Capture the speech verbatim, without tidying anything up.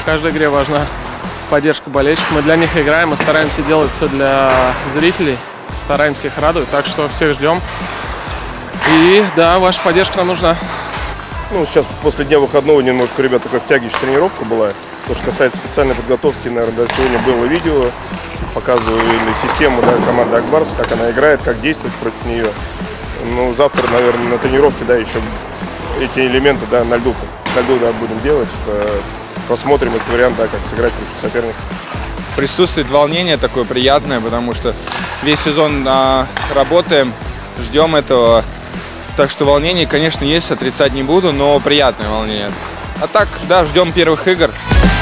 каждой игре важна поддержка болельщиков. Мы для них играем, мы стараемся делать все для зрителей, стараемся их радовать, так что всех ждем. И да, ваша поддержка нам нужна. Ну, сейчас после дня выходного немножко, ребят, такая втягивающая тренировка была. То, что касается специальной подготовки, наверное, да, сегодня было видео, показывали систему, да, команды Ак-Барс, как она играет, как действовать против нее. Ну, завтра, наверное, на тренировке, да, еще эти элементы, да, на льду, на льду, да, будем делать. Посмотрим этот вариант, да, как сыграть против соперника. Присутствует волнение такое приятное, потому что весь сезон а, работаем, ждем этого. Так что волнение, конечно, есть, отрицать не буду, но приятное волнение. А так, да, ждем первых игр.